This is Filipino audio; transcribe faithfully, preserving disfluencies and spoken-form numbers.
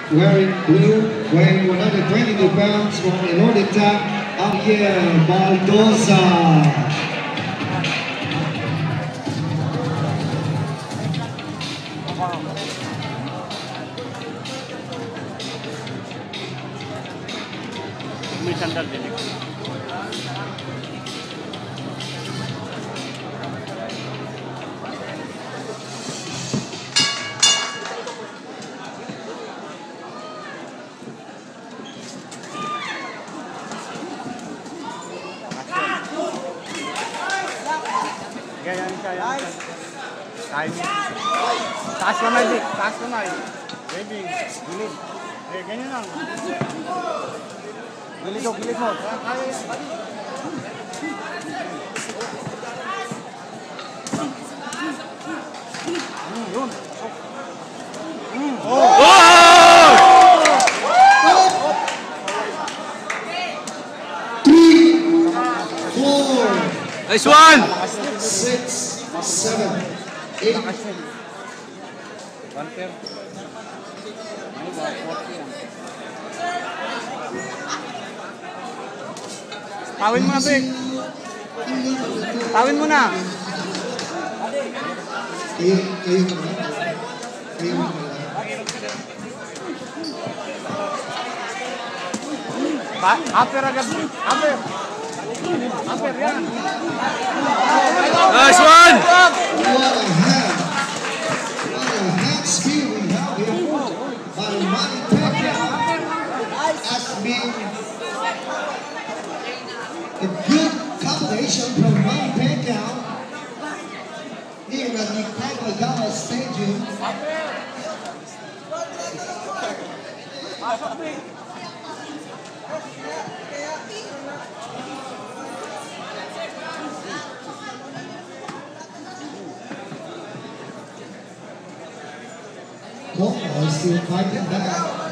wearing blue, weighing one hundred twenty-two pounds from Inordita, Javier Baldoza. May sandal din. Ganyan siya, yan siya. Kain. Taas kamay, Dick. Taas kamay. Baby, gilid. Eh, ganyan lang. Gilid mo, gilid mo. Kaya yan, bali. Hmm, yun. Hmm. Oh! Oh! Three, four, Nice one! six, seven, eight. One pair. Tawin mo na, Bek. Tawin mo na. Kayo, kayo naman. Kayo naman. Aper agad. Aper. Aper, yan. Nice one! What a hand. What a hand speed we have here. By Manny Pacquiao has been a good combination from Manny Pacquiao here at the Kagagawa Stadium. Coco is still fighting back.